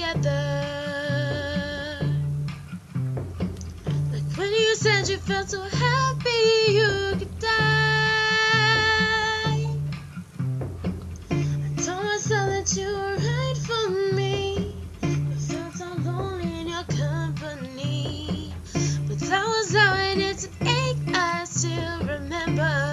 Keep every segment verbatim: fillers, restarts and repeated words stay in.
together. Like when you said you felt so happy you could die. I told myself that you were right for me. I felt so lonely in your company. But that was how it is at eight, I still remember.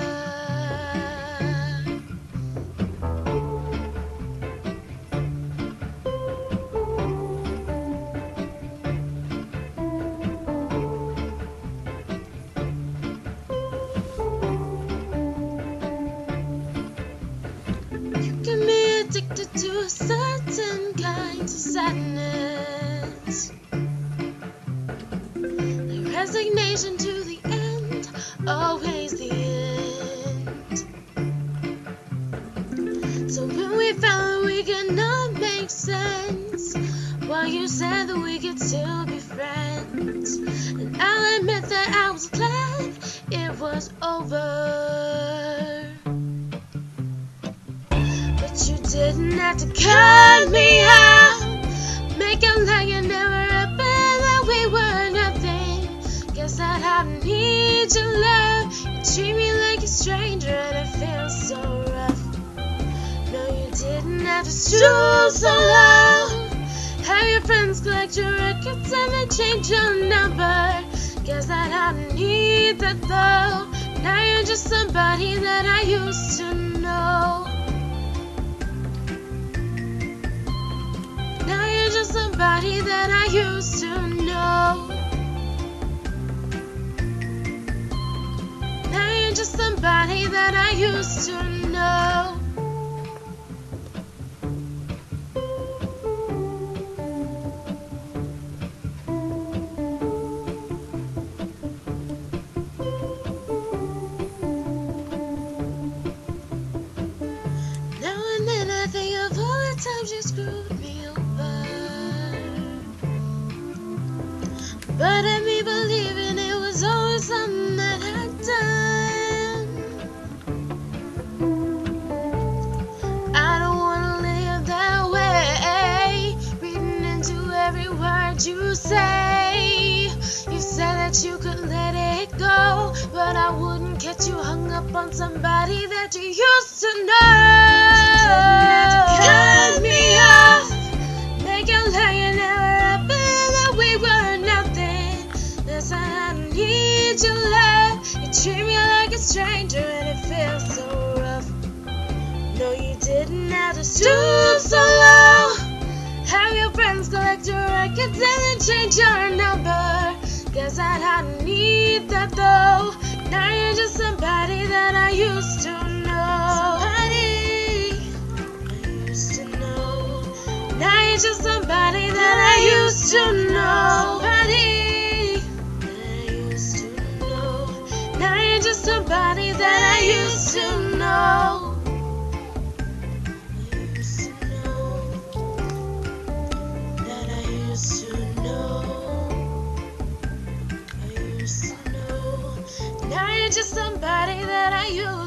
Addicted to a certain kind of sadness, like resignation to the end, always the end. So when we found that we could not make sense, well, you said that we could still be friends, and I'll admit that I was glad it was over. You didn't have to cut me out, make it like it never happened, that we were nothing. Guess that I need your love. You treat me like a stranger and it feels so rough. No, you didn't have to stoop so low, have your friends collect your records and then change your number. Guess that I need that though. Now you're just somebody that I used to know. Somebody that I used to know. Now you're just somebody that I used to know. Now and then I think of all the times you screwed me over. But let me believing it was always something that I'd done. I don't wanna live that way, reading into every word you say. You said that you could let it go, but I wouldn't get you hung up on somebody that you used to know. You didn't have to cut me off, make it like it never happened, that we were nothing. Yes, I need your love. You treat me like a stranger and it feels so rough. No, you didn't have to stoop so low, have your friends collect your records and then change your number. Guess that I need that though. Now you're just somebody that I used to know. Somebody I used to know. Now you're just somebody that I used to know. Somebody just somebody that I used to know. I used to know. That I used to know. I used to know. Now you're just somebody that I used to know.